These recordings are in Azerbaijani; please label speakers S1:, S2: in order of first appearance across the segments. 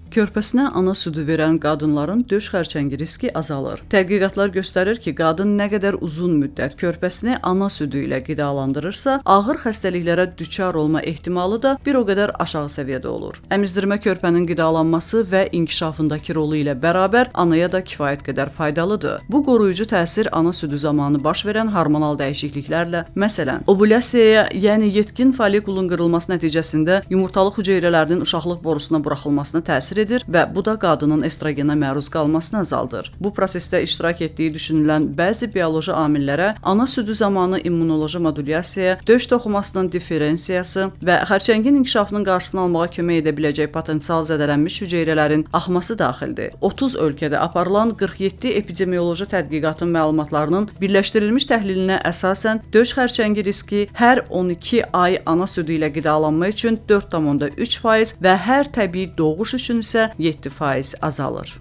S1: Körpəsinə ana südü verən qadınların döş xərçəngi riski azalır. Tədqiqatlar göstərir ki, qadın nə qədər uzun müddət körpəsini ana südü ilə qidalandırırsa, ağır xəstəliklərə düçar olma ehtimalı da bir o qədər aşağı səviyyədə olur. Əmizdirmə körpənin qidalanması və inkişafındakı rolu ilə bərabər anaya da kifayət qədər faydalıdır. Bu qoruyucu təsir ana südü zamanı baş verən hormonal dəyişikliklərlə, məsələn, ovulyasiyaya, yəni yetkin follikulun qırılması nəticəsində yumurtalıq hüceyrələrinin uşaqlıq borusuna buraxılmasına təsir edir və bu da qadının estrogenə məruz qalmasını azaldır. Bu prosesdə iştirak etdiyi düşünülən bəzi bioloji amillərə ana südü zamanı immunoloji modulyasiya, döş toxumasının diferensiyası və xərçəngin inkişafının qarşısını almağa kömək edə biləcək potensial zədələnmiş hüceyrələrin axması daxildir. 30 ölkədə aparılan 47 epidemioloji tədqiqatın məlumatlarının birləşdirilmiş təhlilinə əsasən döş xərçəngi riski hər 12 ay ana südü ilə qidalanma üçün 4,3% və hər təbii doğuş üçün isə 7% azalır.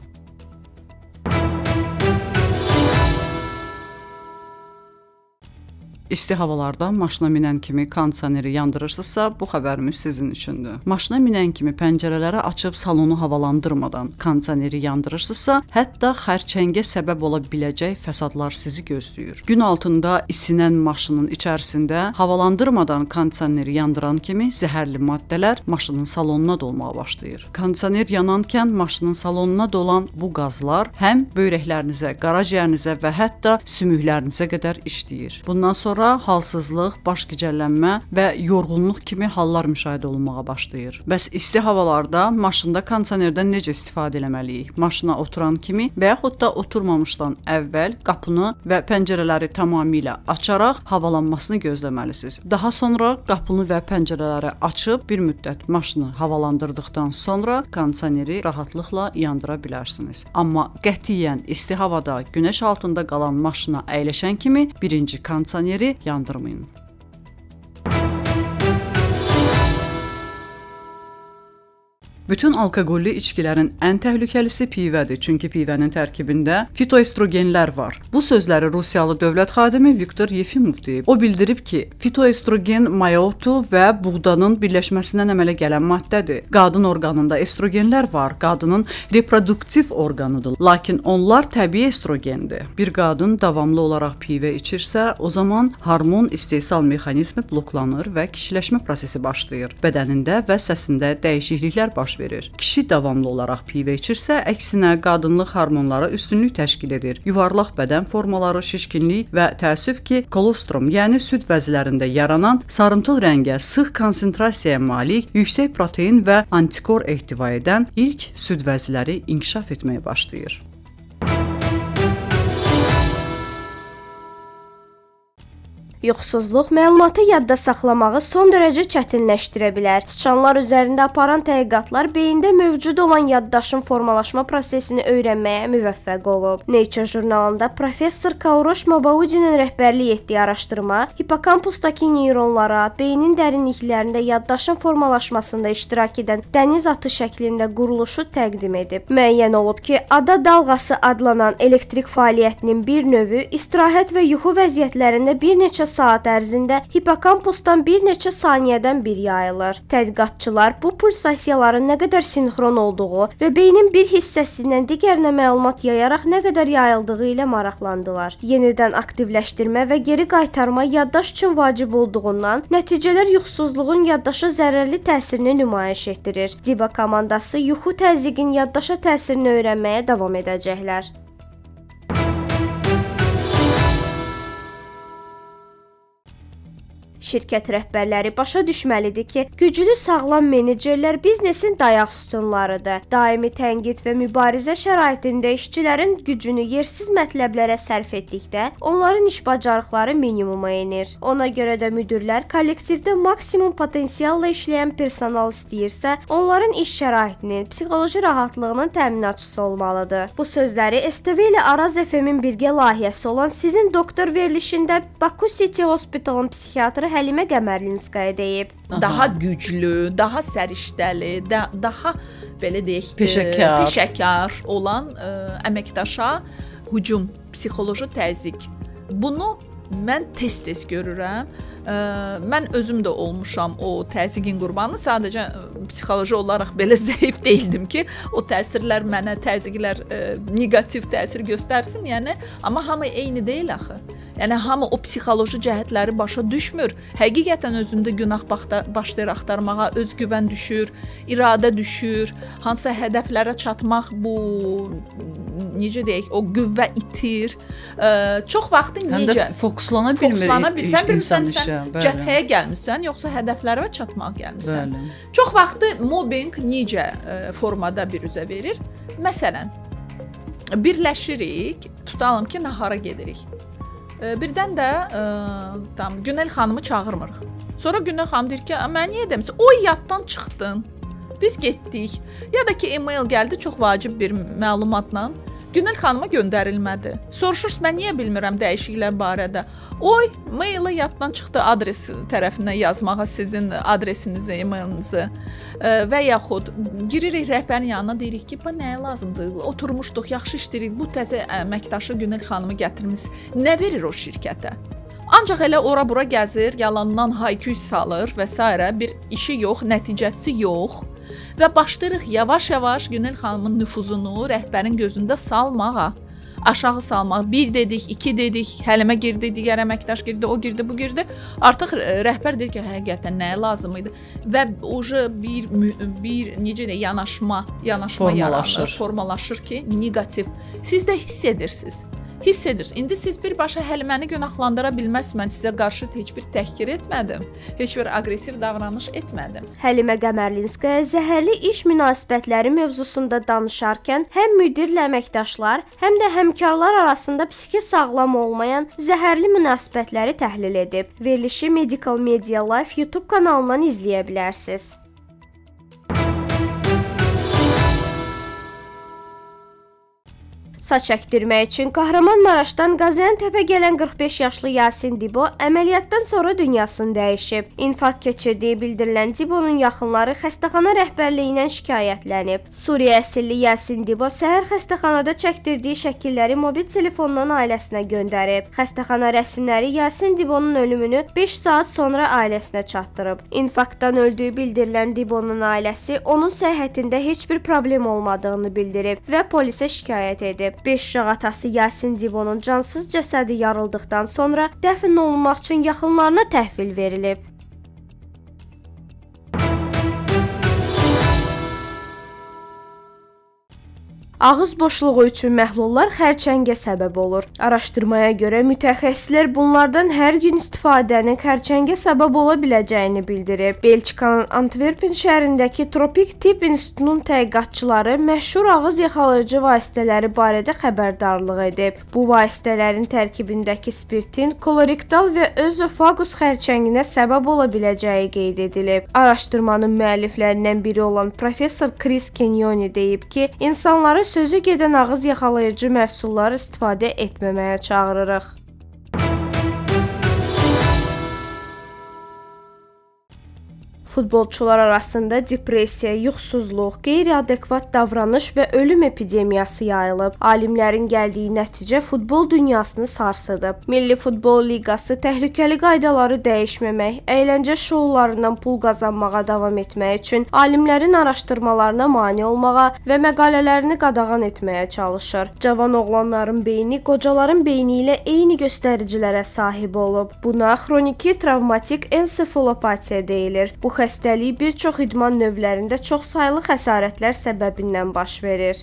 S1: İsti havalarda maşına minən kimi kondisioneri yandırırsınızsa, bu xəbərimiz sizin üçündür. Maşına minən kimi pəncərələri açıb salonu havalandırmadan kondisioneri yandırırsınızsa, hətta xərçəngə səbəb ola biləcək fəsadlar sizi gözləyir. Gün altında isinən maşının içərisində havalandırmadan kondisioneri yandıran kimi zəhərli maddələr maşının salonuna dolmağa başlayır. Kondisioner yanankən maşının salonuna dolan bu qazlar həm böyrəklərinizə, qaraciyərinizə və hətta sümüklərinizə qədər işləyir. Bundan sonra halsızlıq, baş gicəllənmə və yorğunluq kimi hallar müşahidə olunmağa başlayır. Bəs isti havalarda maşında kondisionerdən necə istifadə etməliyik? Maşına oturan kimi və yaxud da oturmamışdan əvvəl qapını və pəncərələri tamamilə açaraq havalanmasını gözləməlisiniz. Daha sonra qapını və pəncərələri açıb bir müddət maşını havalandırdıqdan sonra kondisioneri rahatlıqla yandıra bilərsiniz. Amma qətiyyən isti havada günəş altında qalan maşına əyləşən kimi birinci kondisioneri yandırmayın. Bütün alkoqolli içkilərin ən təhlükəlisi pivədir, çünki pivənin tərkibində fitoestrogenlər var. Bu sözləri Rusiyalı dövlət xadimi Viktor Yefimov deyib. O bildirib ki, fitoestrogen mayotu və buğdanın birləşməsindən əmələ gələn maddədir. Qadın orqanında estrogenlər var, qadının reproduktiv orqanıdır, lakin onlar təbii estrogendir. Bir qadın davamlı olaraq pivə içirsə, o zaman hormon istehsal mexanizmi bloklanır və kişiləşmə prosesi başlayır. Bədənində və səsində dəyişikliklər baş verir. Kişi davamlı olaraq pivə içirsə, əksinə qadınlıq hormonları üstünlük təşkil edir. Yuvarlaq bədən formaları, şişkinlik və təəssüf ki, kolostrum, yəni süd vəzilərində yaranan sarımtıl rəngə, sıx konsentrasiyaya malik, yüksək protein və antikor ehtiva edən ilk süd vəziləri inkişaf etməyə başlayır.
S2: Yuxusuzluq məlumatı yadda saxlamağı son dərəcə çətinləşdirə bilər. Sıçanlar üzərində aparan tədqiqatlar beyində mövcud olan yaddaşın formalaşma prosesini öyrənməyə müvəffəq olub. Nature jurnalında professor Kaurosh Mabaudinin rəhbərlik etdiyi araşdırma hipokampusdakı neyronlara, beynin dərinliklərində yaddaşın formalaşmasında iştirak edən dəniz atı şəklində quruluşu təqdim edib. Müəyyən olub ki, ada dalğası adlanan elektrik fəaliyyətinin bir növü istirahət və yuxu vəziyyətlərində bir neçə saat ərzində hipokampusdan bir neçə saniyədən bir yayılır. Tədqiqatçılar bu pulsasiyaların nə qədər sinxron olduğu və beynin bir hissəsindən digərinə məlumat yayaraq nə qədər yayıldığı ilə maraqlandılar. Yenidən aktivləşdirmə və geri qaytarma yaddaş üçün vacib olduğundan nəticələr yuxusuzluğun yaddaşa zərərli təsirini nümayiş etdirir. Diba komandası yuxu təzyiqin yaddaşa təsirini öyrənməyə davam edəcəklər. Şirkət rəhbərləri başa düşməlidir ki, güclü sağlam menecerlər biznesin dayaq sütunlarıdır. Daimi tənqid və mübarizə şəraitində işçilərin gücünü yersiz mətləblərə sərf etdikdə, onların iş bacarıqları minimuma enir. Ona görə də müdirlər kollektivdə maksimum potensialla işləyən personal istəyirsə, onların iş şəraitinin, psixoloji rahatlığının təminatçısı olmalıdır. Bu sözləri STV ilə Araz FM-in birgə layihəsi olan Sizin Doktor verilişində Baku City Hospital'ın psixiatrı Həlimə Qəmərlinskaya deyib.
S3: Daha güclü, daha səriştəli, daha belə deyək, peşəkar olan əməkdaşa hücum, psixoloji təzyiq. Bunu mən tez-tez görürəm. Mən özüm də olmuşam o təzyiqin qurbanı. Sadəcə psixoloji olaraq belə zəif deyildim ki, o təsirlər mənə, təzyiqlər neqativ təsir göstərsin, yəni, amma hamı eyni deyil axı. Yəni hamı o psixoloji cəhətləri başa düşmür. Həqiqətən özündə günah başlayır axtarmağa, özgüvən düşür, iradə düşür. Hansısa hədəflərə çatmaq bu necə deyək, o qüvvə itir. Çox vaxtı necə?
S1: Həm də fokuslana bilmir.
S3: Sən bilirsən, sən cəbhəyə gəlmisən, yoxsa hədəflərə çatmağa gəlmisən. Bəli. Çox vaxtı mobbinq necə formada bir üzə verir? Məsələn, birləşirik, tutalım ki, nahara gedirik. Birdən də Günel xanımı çağırmırıq. Sonra Günel xanım deyir ki, mən niyə demirsən? O yaddan çıxdın. Biz getdik. Ya da ki, e-mail gəldi çox vacib bir məlumatla. Günel xanıma göndərilmədi. Soruşursun, mən niyə bilmirəm dəyişikliklər barədə? Oy, maili yaddan çıxdı adres tərəfindən yazmağa sizin adresinizi, e-mailinizi və yaxud giririk rəhbərin yanına, deyirik ki, bu nəyə lazımdır? Oturmuşduq, yaxşı işləyirik, bu təzə əməkdaşı Günel xanımı gətirmiş. Nə verir o şirkətə? Ancaq elə ora-bura gəzir, yalandan hayküy salır və s. bir işi yox, nəticəsi yox. Və başlayırıq yavaş-yavaş Günel xanımın nüfuzunu rəhbərin gözündə salmağa, aşağı salmağa. Bir dedik, iki dedik, Həlimə girdi, digər əməkdaş girdi, o girdi, bu girdi. Artıq rəhbər deyir ki, həqiqətən nəyə lazım idi? Və oje bir necə deyək, yanaşma yaranır, formalaşır ki, neqativ. Siz də hiss edirsiniz. Hiss edirsiniz. İndi siz birbaşa Həliməni günahlandıra bilməzsiniz. Mən sizə qarşı heç bir təhqir etmədim. Heç bir aqressiv davranış etmədim.
S2: Həlimə Qəmərlinskaya zəhərli iş münasibətləri mövzusunda danışarkən həm müdirlə əməkdaşlar, həm də həmkarlar arasında psixi sağlam olmayan zəhərli münasibətləri təhlil edib. Verilişi Medical Media Life YouTube kanalından izləyə bilərsiniz. Saç əkdirmək üçün Kahramanmaraşdan Qaziantepə gələn 45 yaşlı Yasin Dibo əməliyyatdan sonra dünyasını dəyişib. İnfarkt keçirdiyi bildirilən Dibonun yaxınları xəstəxana rəhbərliyindən şikayətlənib. Suriya əsilli Yasin Dibo səhər xəstəxanada çəkdirdiyi şəkilləri mobil telefondan ailəsinə göndərib. Xəstəxana rəsmləri Yasin Dibonun ölümünü 5 saat sonra ailəsinə çatdırıb. İnfarktdan öldüyü bildirilən Dibonun ailəsi onun səhhətində heç bir problem olmadığını bildirib və polisə şikayət edib. 5 uşaq atası Yasin Dibonun cansız cəsədi yarıldıqdan sonra dəfn olunmaq üçün yaxınlarına təhvil verilib. Ağız boşluğu üçün məhlullar xərçəngə səbəb olur. Araşdırmaya görə mütəxəssislər bunlardan hər gün istifadənin xərçəngə səbəb ola biləcəyini bildirib. Belçikanın Antwerpen şəhərindəki Tropik Tibb İnstitutunun tədqiqatçıları məşhur ağız yaxalayıcı vasitələri barədə xəbərdarlıq edib. Bu vasitələrin tərkibindəki spirtin kolorektal və özofagus xərçənginə səbəb ola biləcəyi qeyd edilib. Araşdırmanın müəlliflərindən biri olan professor Chris Kenyoni deyib ki, insanları sözü gedən ağız yaxalayıcı məhsulları istifadə etməməyə çağırırıq. Futbolçular arasında depressiya, yuxusuzluq, qeyri-adekvat davranış və ölüm epidemiyası yayılıb. Alimlərin gəldiyi nəticə futbol dünyasını sarsıdıb. Milli Futbol Liqası təhlükəli qaydaları dəyişməmək, əyləncə şoularından pul qazanmağa davam etmək üçün alimlərin araşdırmalarına mane olmağa və məqalələrini qadağan etməyə çalışır. Cavan oğlanların beyni qocaların beyni ilə eyni göstəricilərə sahib olub. Buna xroniki travmatik ensefalopatiya deyilir. Bu xəstəlik bir çox idman növlərində çoxsaylı xəsarətlər səbəbindən baş verir.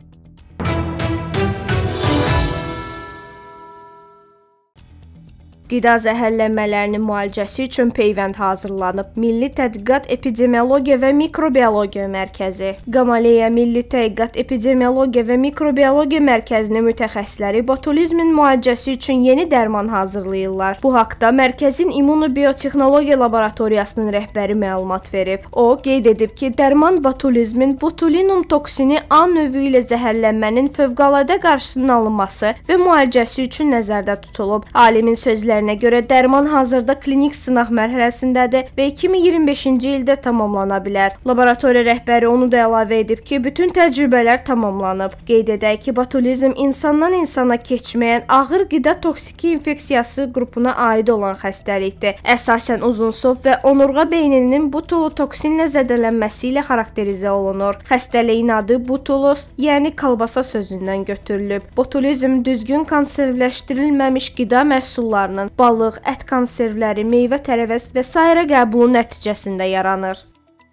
S2: Qida zəhərlənmələrinin müalicəsi üçün peyvənd hazırlanıb. Milli Tədqiqat Epidemiologiya və Mikrobiologiya Mərkəzi. Gamaleya Milli Tədqiqat Epidemiologiya və Mikrobiologiya Mərkəzinin mütəxəssisləri botulizmin müalicəsi üçün yeni dərman hazırlayırlar. Bu haqda mərkəzin İmmunobiotexnologiya laboratoriyasının rəhbəri məlumat verib. O, qeyd edib ki, dərman botulizmin botulinum toksini A növü ilə zəhərlənmənin fövqəladə qarşısının alınması və müalicəsi üçün nəzərdə tutulub. Alimin sözlərinə sözlərinə görə dərman hazırda klinik sınaq mərhələsindədir və 2025-ci ildə tamamlana bilər. Laboratoriya rəhbəri onu da əlavə edib ki, bütün təcrübələr tamamlanıb. Qeyd edək ki, botulizm insandan insana keçməyən ağır qida toksiki infeksiyası qrupuna aid olan xəstəlikdir. Əsasən uzunsov və onurğa beyninin botulotoksinlə zədələnməsi ilə xarakterizə olunur. Xəstəliyin adı botulos, yəni kolbasa sözündən götürülüb. Botulizm düzgün konservləşdirilməmiş qida məhsullarının, balıq, ət konservləri, meyvə-tərəvəz və sairə qəbulu nəticəsində yaranır.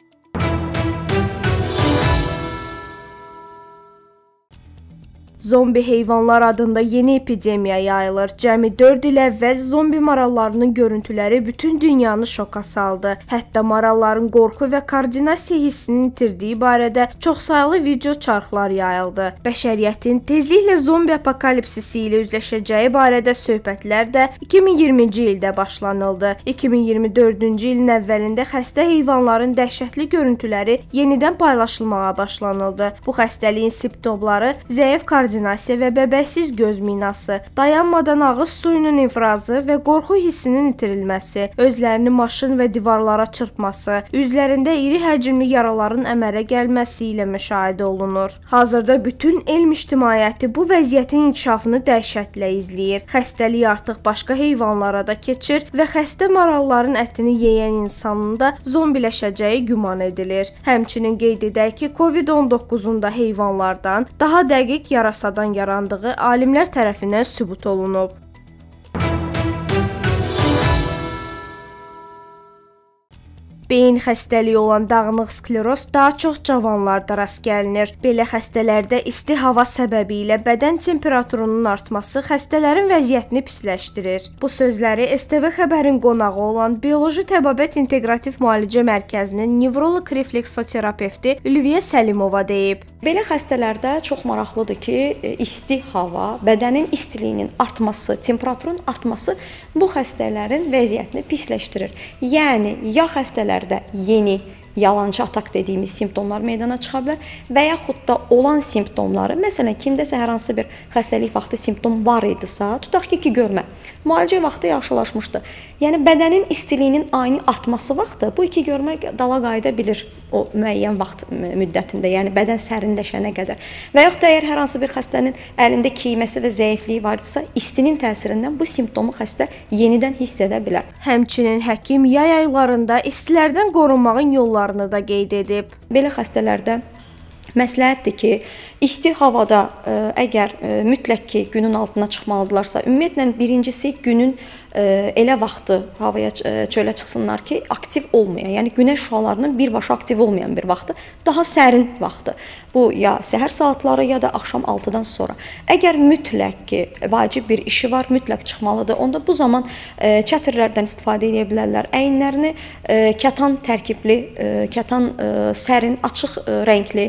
S2: Zombi heyvanlar adında yeni epidemiya yayılır. Cəmi 4 il əvvəl zombi marallarının görüntüləri bütün dünyanı şoka saldı. Hətta maralların qorxu və koordinasiya hissini itirdiyi barədə çoxsaylı video çarxlar yayıldı. Bəşəriyyətin tezliklə zombi apokalipsisi ilə üzləşəcəyi barədə söhbətlər də 2020-ci ildə başlanıldı. 2024-cü ilin əvvəlində xəstə heyvanların dəhşətli görüntüləri yenidən paylaşılmağa başlanıldı. Bu xəstəliyin simptomları zəif koordinasiya və bəbəksiz göz minası, dayanmadan ağız suyunun ifrazı və qorxu hissinin itirilməsi, özlərini maşın və divarlara çırpması, üzlərində iri həcmli yaraların əmələ gəlməsi ilə müşahidə olunur. Hazırda bütün elm ictimaiyyəti bu vəziyyətin inkişafını dəhşətlə izləyir. Xəstəlik artıq başqa heyvanlara da keçir və xəstə maralların ətini yeyən insanın da zombiləşəcəyi güman edilir. Həmçinin qeyd edək ki, COVID-19-un da heyvanlardan daha dəqiq yarasadan yarandığı alimlər tərəfindən sübut olunub. Beyin xəstəliyi olan dağınıq skleroz daha çox cavanlarda rast gəlinir. Belə xəstələrdə isti hava səbəbilə bədən temperaturunun artması xəstələrin vəziyyətini pisləşdirir. Bu sözləri STV xəbərin qonağı olan Bioloji Təbabət İnteqrativ Müalicə Mərkəzinin nevroloq refleksoterapevti Ülviyə Səlimova deyib.
S4: Belə xəstələrdə çox maraqlıdır ki, isti hava, bədənin istiliyinin artması, temperaturun artması bu xəstələrin vəziyyətini pisləşdirir. Yəni, ya xəstələrdə yeni yalancı atak dediyimiz simptomlar meydana çıxa bilər və yaxud da olan simptomları, məsələn, kimdəsə hər hansı bir xəstəlik vaxtı simptom var idisə, tutaq ki, iki görmə, müalicə vaxtı yaxşılaşmışdı. Yəni, bədənin istiliyinin ani artması vaxtı bu iki görmə dala qayıda bilir o müəyyən vaxt müddətində, yəni bədən sərinləşənə qədər. Və yaxud da əgər hər hansı bir xəstənin əlində keyməsi və zəifliyi var idisə, istinin təsirindən bu simptomu xəstə yenidən hiss edə bilər.
S2: Həmçinin həkim yay aylarında istilərdən qorunmağın yollarını da qeyd edib.
S4: Belə xəstələrdə məsləhətdir ki, isti havada əgər mütləq ki, günün altına çıxmalıdırlarsa, ümumiyyətlə birincisi günün elə vaxtı havaya çölə çıxsınlar ki, aktiv olmayan, yəni günəş şüalarının birbaşa aktiv olmayan bir vaxtı, daha sərin vaxtı. Bu ya səhər saatları ya da axşam 6-dan sonra. Əgər mütləq ki, vacib bir işi var, mütləq çıxmalıdır, onda bu zaman çətirlərdən istifadə edə bilərlər. Əyinlərini kətan tərkibli, kətan sərin, açıq rəngli,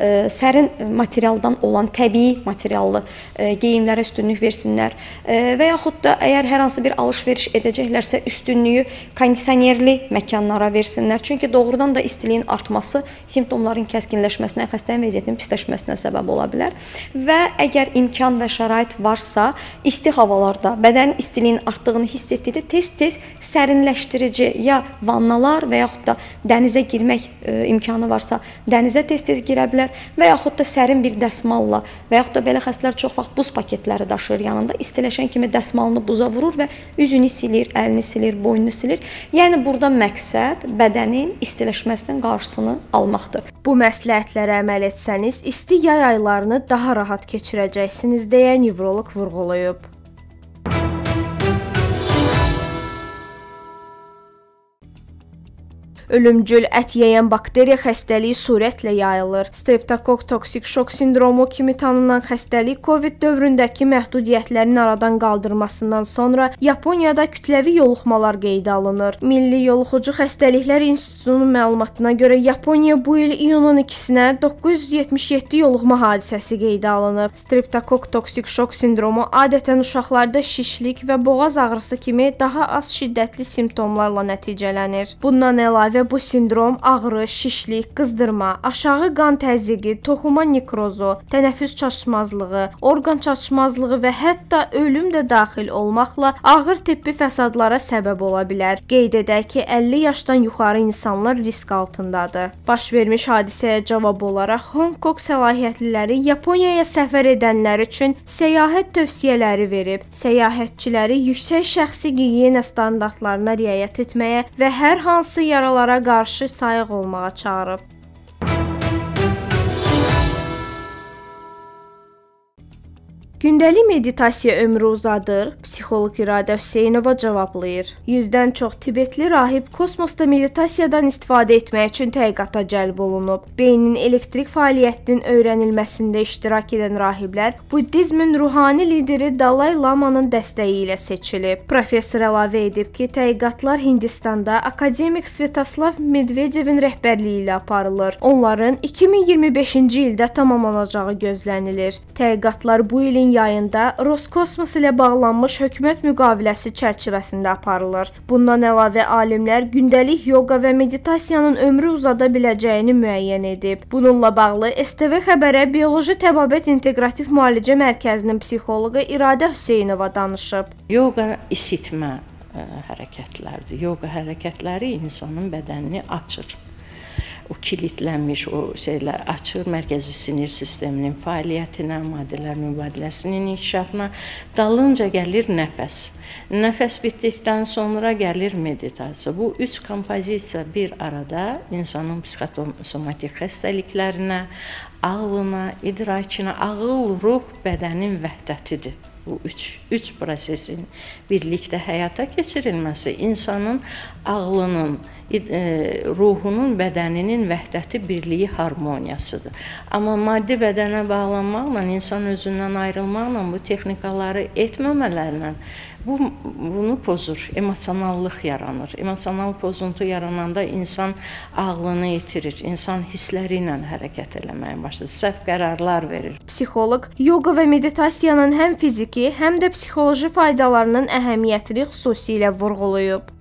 S4: sərin materialdan olan təbii materiallı geyimlərə üstünlük versinlər və yaxud da əgər hər hansı bir alış-veriş edəcəklərsə üstünlüyü kondisionerli məkanlara versinlər. Çünki doğrudan da istiliyin artması simptomların kəskinləşməsinə, xəstənin vəziyyətinin pisləşməsinə səbəb ola bilər. Və əgər imkan və şərait varsa, isti havalarda bədənin istiliyin artdığını hiss etdikdə tez-tez sərinləşdirici ya vannalar və yaxud da dənizə girmək imkanı varsa, dənizə tez-tez girə bilər və yaxud da sərin bir dəsmalla və yaxud da belə xəstələr çox vaxt buz paketləri daşıyır yanında, istiləşən kimi dəsmalını buza vurur və üzünü silir, əlini silir, boynunu silir. Yəni, burada məqsəd bədənin istiləşməsinin qarşısını almaqdır.
S2: Bu məsləhətlərə əməl etsəniz, isti yay aylarını daha rahat keçirəcəksiniz, deyə nevroloq vurğulayıb. Ölümcül ət yeyən bakteriya xəstəliyi sürətlə yayılır. Streptokok toksik şok sindromu kimi tanınan xəstəlik COVID dövründəki məhdudiyyətlərin aradan qaldırmasından sonra Yaponiyada kütləvi yoluxmalar qeydə alınır. Milli Yoluxucu Xəstəliklər İnstitutunun məlumatına görə Yaponiya bu il iyunun 2-sinə 977 yoluxma hadisəsi qeydə alınıb. Streptokok toksik şok sindromu adətən uşaqlarda şişlik və boğaz ağrısı kimi daha az şiddətli simptomlarla nəticələnir. Bundan əlavə və bu sindrom ağrı, şişlik, qızdırma, aşağı qan təzyiqi, toxuma nekrozu, tənəffüs çatışmazlığı, orqan çatışmazlığı və hətta ölüm də daxil olmaqla ağır tibbi fəsadlara səbəb ola bilər. Qeyd edək ki, 50 yaşdan yuxarı insanlar risk altındadır. Baş vermiş hadisəyə cavab olaraq Hong Kong səlahiyyətliləri Yaponiyaya səfər edənlər üçün səyahət tövsiyələri verib. Səyahətçiləri yüksək şəxsi gigiyena standartlarına riayət etməyə və hər hansı yaralara qarşı sayıq olmağa çağırıb. Gündəlik meditasiya ömrü uzadır, psixoloq İradə Hüseynova cavablayır. 100-dən çox Tibetli rahib kosmosda meditasiyadan istifadə etmək üçün tədqiqata cəlb olunub. Beynin elektrik fəaliyyətinin öyrənilməsində iştirak edən rahiblər Buddizmin ruhani lideri Dalai Lamanın dəstəyi ilə seçilib. Professor əlavə edib ki, tədqiqatlar Hindistanda akademik Svetoslav Medvedevin rəhbərliyi ilə aparılır. Onların 2025-ci ildə tamamlanacağı gözlənilir. Tədqiqatlar bu ilin yayında Roskosmos ilə bağlanmış hökumət müqaviləsi çərçivəsində aparılır. Bundan əlavə alimlər gündəlik yoga və meditasiyanın ömrü uzada biləcəyini müəyyən edib. Bununla bağlı STV xəbərə Bioloji Təbabət İnteqrativ Müalicə Mərkəzinin psixoloqu İradə Hüseynova danışıb.
S5: Yoga isitmə hərəkətlərdir. Yoga hərəkətləri insanın bədənini açır. O kilitlənmiş o şeylər açır, mərkəzi sinir sisteminin fəaliyyətinə, maddələr mübadiləsinin inkişafına, dalınca gəlir nəfəs. Nəfəs bitdikdən sonra gəlir meditasiya. Bu üç kompozisiya bir arada insanın psixosomatik xəstəliklərinə, ağlına, idrakına, ağıl, ruh, bədənin vəhdətidir. Bu üç prosesin birlikdə həyata keçirilməsi insanın ağlının, ruhunun, bədəninin vəhdəti, birliyi, harmoniyasıdır. Amma maddi bədənə bağlanmaqla, insan özündən ayrılmaqla, bu texnikaları etməmələrlə bunu pozur, emosionallıq yaranır. Emosional pozuntu yarananda insan ağlını itirir, insan hissləri ilə hərəkət eləməyə başlayır, səhv qərarlar verir.
S2: Psixoloq yoga və meditasiyanın həm fiziki, həm də psixoloji faydalarının əhəmiyyətini xüsusilə vurğulayıb.